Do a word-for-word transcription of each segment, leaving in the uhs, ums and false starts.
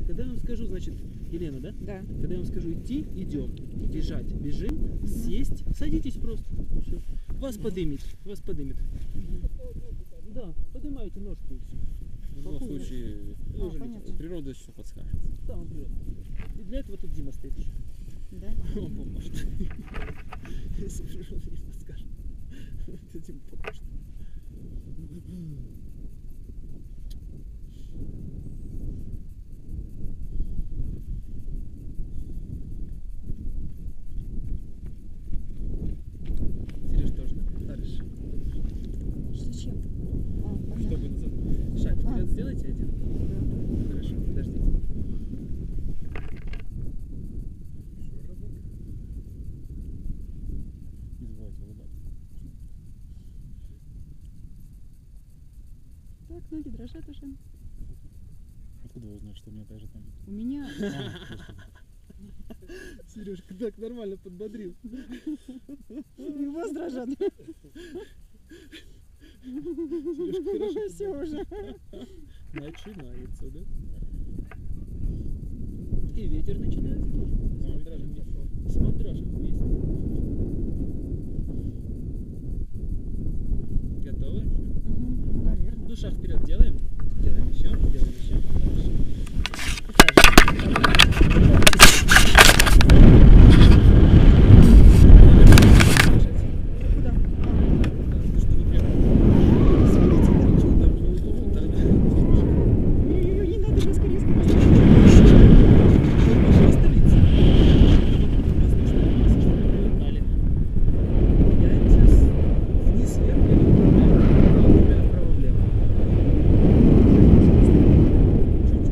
Когда я вам скажу, значит, Елена, да? Да. Когда я вам скажу идти, идем. Бежать, бежим. Угу. Сесть, садитесь просто. Все. Вас угу. подымет, вас подымет. Угу. Да, поднимаете ножку и все. В любом случае, а, природа все подскажет. Да, он природа. И для этого тут Дима стоит еще. Да? Он поможет. Если природа не подскажет, то Дима поможет. Сереж тоже, да? Хорошо. Зачем? А, чтобы назад. Шаг вперед а. сделайте один. Да. Хорошо, подождите. Еще разок. Не забывайте улыбаться. Так, ноги дрожат уже. Откуда вы узнаете, что у меня так же там? У меня. Сережка так нормально подбодрил. И у вас дрожат. Сережка, все уже. Начинается, да? И ветер начинается тоже. С мандражем вместе. С мандражем вместе. Готовы? Угу, наверное. Ну, шаг вперед делаем. Делаем еще, делаем еще. Хорошо. Чуть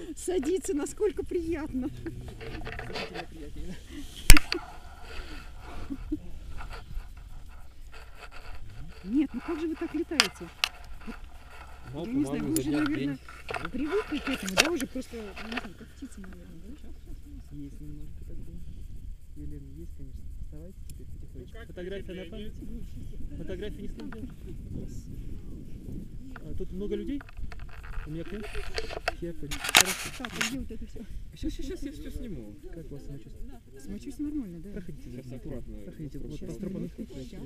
Садиться, насколько приятно. Действительно приятнее, да? Нет, ну как же вы так летаете? Мало Я не знаю, помалу, вы изо уже, дня в наверное, день. привыкли к этому, да, уже просто, не знаю, как птицы, наверное, да? Есть немножко такого. Елена, есть, конечно. Вставайте теперь потихонечку. Фотография на память. Фотографии не снимаем. А, тут много людей? У меня клиент? Я понял. Хорошо. Так, а где вот это все? Сейчас, сейчас я все сниму. Как у вас самочувствие? Самочувствие нормально, да? Проходите. Сейчас здесь. аккуратно. Проходите. Вот Сейчас, Астропан. минутку, сейчас.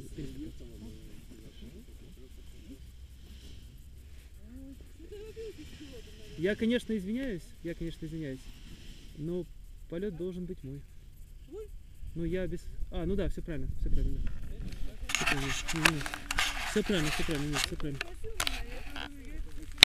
Я, конечно, извиняюсь. Я, конечно, извиняюсь. Но полет должен быть мой. Ну я без. А, ну да, все правильно, все правильно. Все правильно, все правильно, все правильно, нет, все правильно.